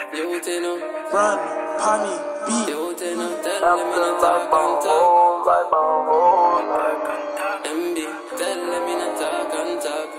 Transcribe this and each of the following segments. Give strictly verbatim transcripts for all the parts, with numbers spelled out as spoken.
You tell no. Run, Pami, beat. You tell no. Tell them in a talk and talk. M B, tell them in a talk and talk.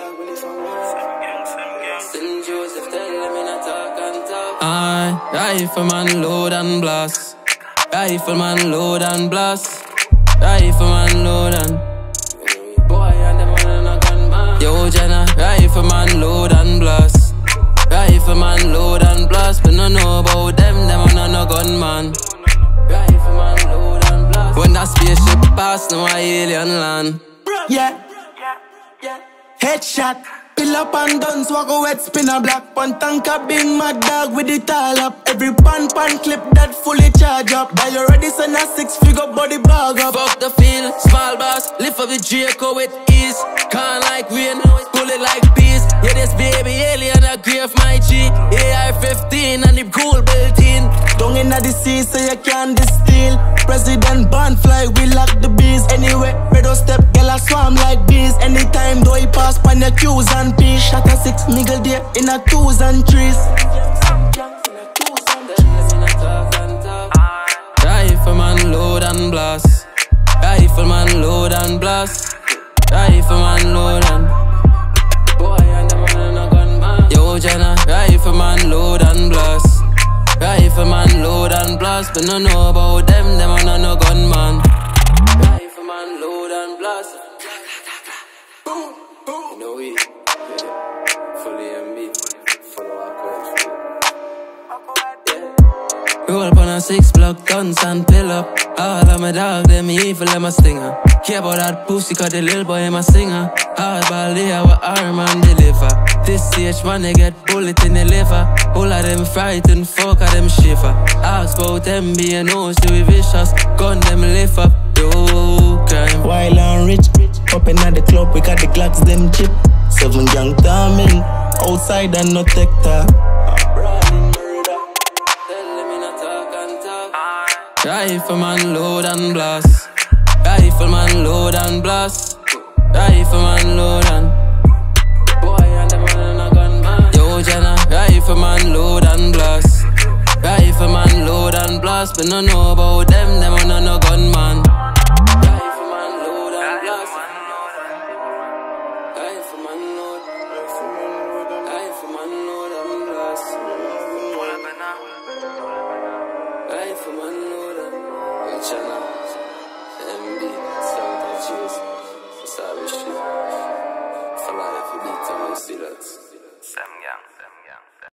Saint Joseph, tell them in a talk and talk. Aye, rifleman load and blast. Rifleman load and blast. Rifleman load and. Boy and the man and a gunman. Yo Jenna, rifleman load and blast. Rifleman load and blast, but no know about them, them are no gunman. Rifleman load and blast. When that spaceship pass, no alien land. Yeah, headshot. Pill up and guns, walk a wet spin a black pan tank a big mad dog with it all up. Every pan pan clip that fully charge up. Buy you ready, send a six figure body bag up. Fuck the field, small boss, lift up the Draco with ease. Can't like rain, pull it like peas. Yeah, this baby alien a grave my G. A R fifteen and the cool built in. Down in the sea so you can't distill. President Bond fly, we lock the bees. Anyway, Redo step, girl a swarm like bees. Anytime though he pass pan your Q's and P's. Shot a six nigga there in a twos and threes. Rifleman load and blast. Rifleman load and blast. Rifleman load and. Boy and the man and a gunman. Yo Jenna, rifleman load and blast. Rifleman load and blast, but no know about them, them are no gunman. Rifleman load and blast. Boom, boom. You know we, yeah, fully M B, follow our coach. Yeah. Roll up on a six block guns and pill up. All of my dog, them evil, them a stinger. Care about that pussy, cause the little boy am a singer. Hardball there with arm and deliver. This stage man, they get bullet in the liver. All of them frightened, fuck of them shiver. Ask about them being nose to be vicious. Gun them lift up, yo crime. Wild and rich, up in at the club, we got the Glocks, them chip. Seven gang timing, outside and no tech talk. Rifleman load and blast. Rifleman load and blast. Rifleman load and. Boy and the man and a gunman. Yo Jenna, rifleman load and blast. Rifleman load and blast, but no know about them, them are no gunman. Rifleman load and blast. Rifleman load. Rifleman load and blast. Rifleman load and. Chana, M B, Santa Cheese, Savage Street. For life, you need to see that. Sam Gang.